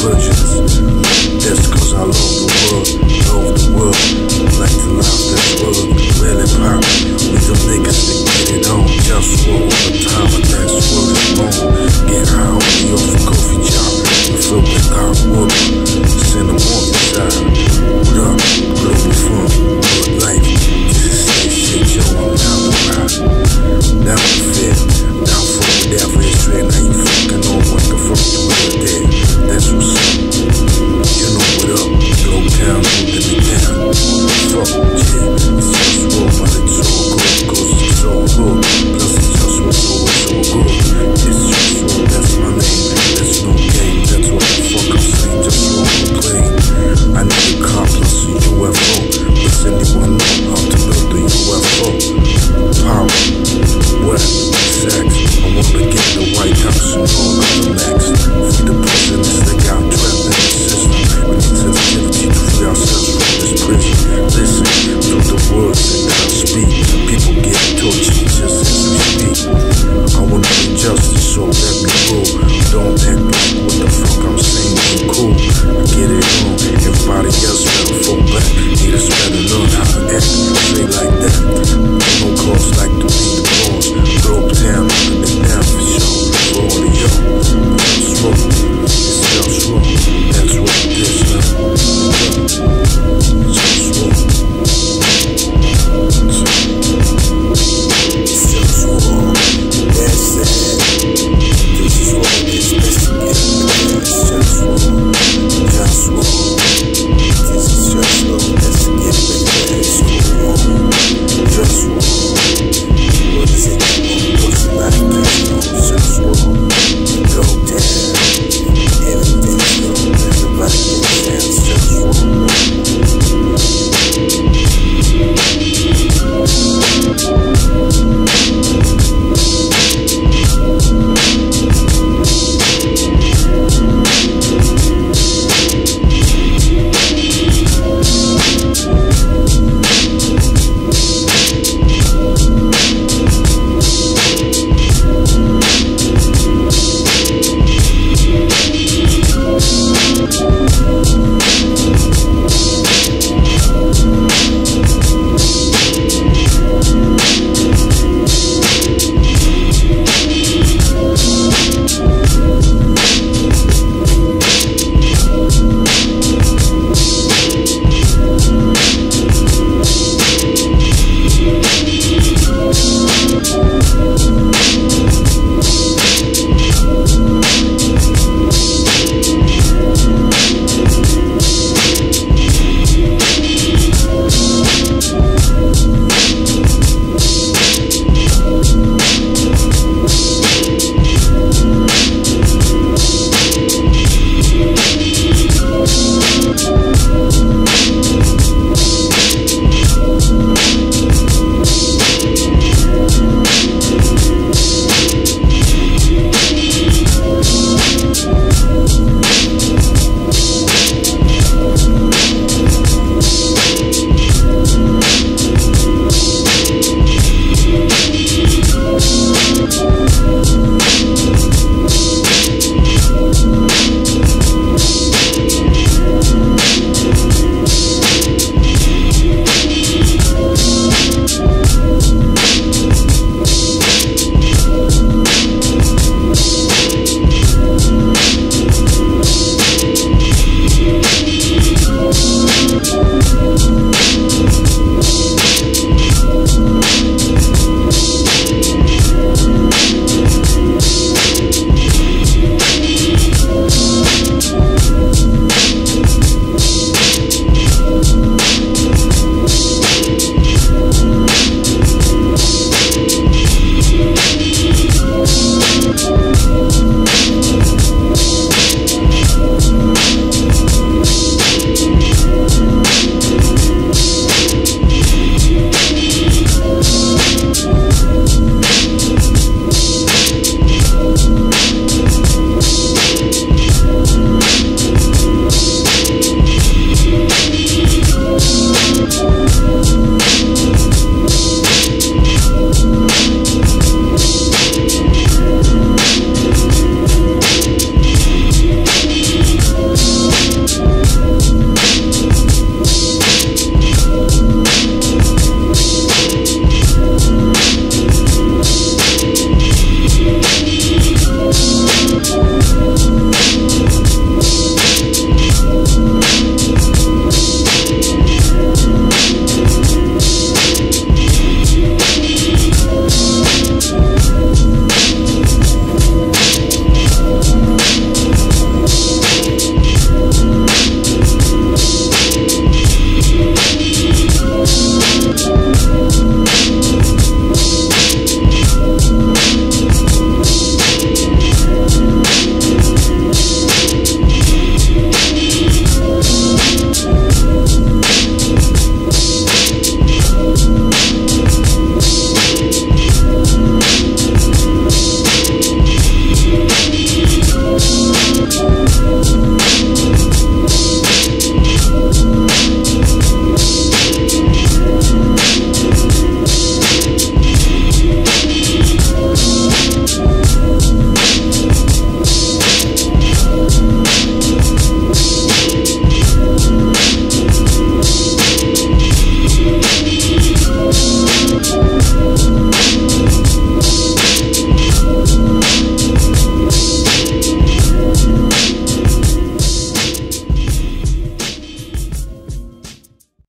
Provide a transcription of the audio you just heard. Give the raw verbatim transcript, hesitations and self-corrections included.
virgins. That's cause I love the world, love the world. Like to love that word, really pop. We some niggas that get it on. Just war all the time, but that's what it's on. Get high on me off a coffee job. We fill with our water. Send them on the side. What up? Global firm, good life. This is that shit, yo, I'm down the ride. Down the fit, down for whatever it's straight. Now you fucking on what the fuck you ever did. That's what's up. You know what up? Glow town, moving it down. Fuck, yeah. It's just war, but it's all good. Cause it's all good. Plus it's just what's always so good. It's just war, that's my name. That's no game. That's what the fuck I'm saying. Just war to play. I need a car plus a U F O. Does anyone know how to build a U F O? Power, wet, sex. I wanna get the White House and all that.